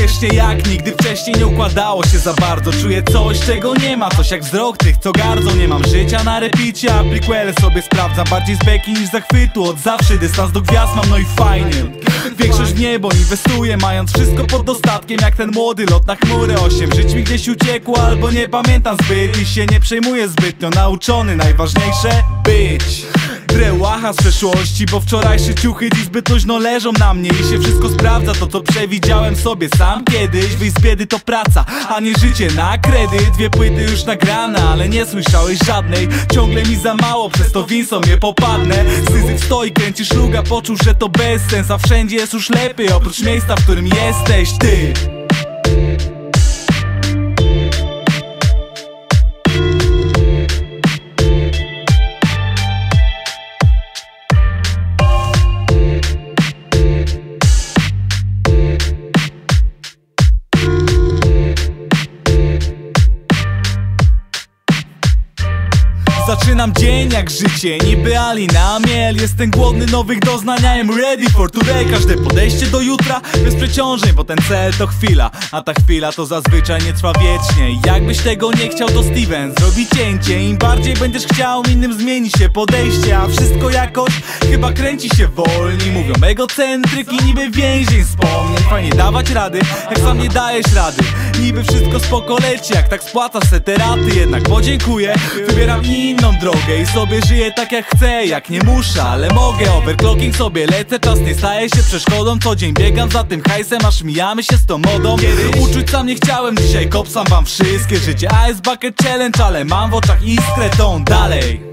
śmiesznie jak nigdy wcześniej nie układało się za bardzo. Czuję coś, czego nie ma, coś jak wzrok tych, co gardzą. Nie mam życia na repicie, a prequele sobie sprawdzam. Bardziej z beki niż zachwytu, od zawsze dystans do gwiazd mam, no i fajnie. Większość w niebo inwestuje, mając wszystko pod dostatkiem, jak ten młody lot na chmurę 8. Żyć mi gdzieś uciekło, albo nie pamiętam zbyt i się nie przejmuję zbytnio. Nauczony, najważniejsze być. Drełacha z przeszłości, bo wczorajsze ciuchy dziś zbyt luźno leżą na mnie i się wszystko sprawdza. To co przewidziałem sobie sam kiedyś. Wyjść z biedy to praca, a nie życie na kredyt. 2 płyty już nagrane, ale nie słyszałeś żadnej. Ciągle mi za mało, przez to winso mnie popadnę. Syzyf stoi, kręci szluga, poczuł, że to bezsens. A wszędzie jest już lepiej, oprócz miejsca, w którym jesteś ty. Zaczynam dzień jak życie, niby Ali na miel. Jestem głodny nowych doznań, I'm ready for today. Każde podejście do jutra bez przeciążeń, bo ten cel to chwila, a ta chwila to zazwyczaj nie trwa wiecznie. I jakbyś tego nie chciał, to Steven zrobi cięcie. Im bardziej będziesz chciał, innym zmieni się podejście. A wszystko jakoś chyba kręci się wolniej. Mówią egocentryk i niby więzień wspomnień. Fajnie dawać rady, jak sam nie dajesz rady. Niby wszystko spoko leci, jak tak spłacasz se te raty. Jednak podziękuję, wybieram inną drogę i sobie żyję tak jak chcę, jak nie muszę, ale mogę. Overclocking sobie lecę, czas nie staje się przeszkodą. Co dzień biegam za tym hajsem, aż mijamy się z tą modą. Uczuć sam nie chciałem, dzisiaj kopsam wam wszystkie życie. A jest bucket challenge, ale mam w oczach iskrę tą dalej.